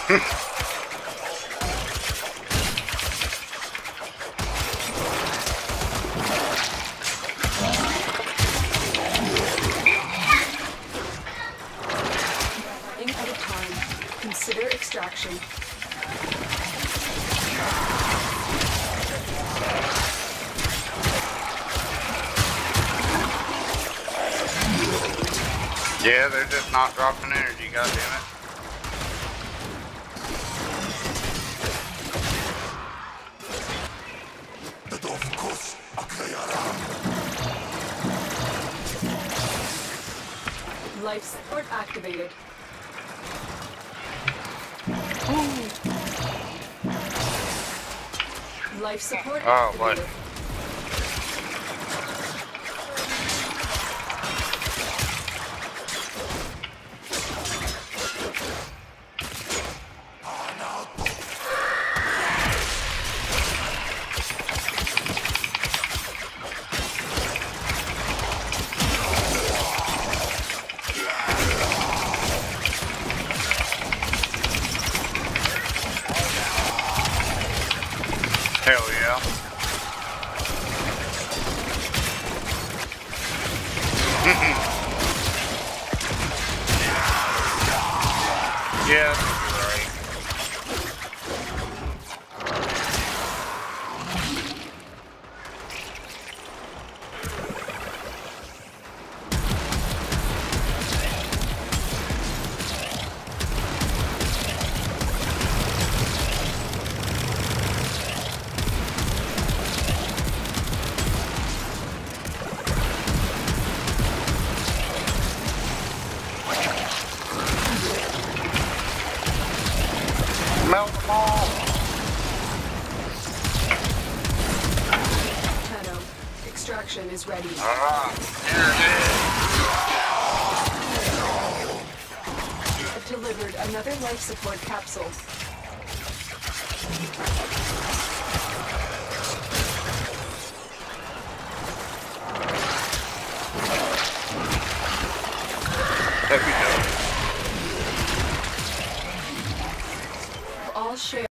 Out of time. Consider extraction. Yeah, they're just not dropping energy, goddammit. Life support activated. Life support activated. Hell yeah. Yeah, you're right. Melt them all! Tano, extraction is ready. Here it is! I've delivered another life support capsule. That'd be dope. All share.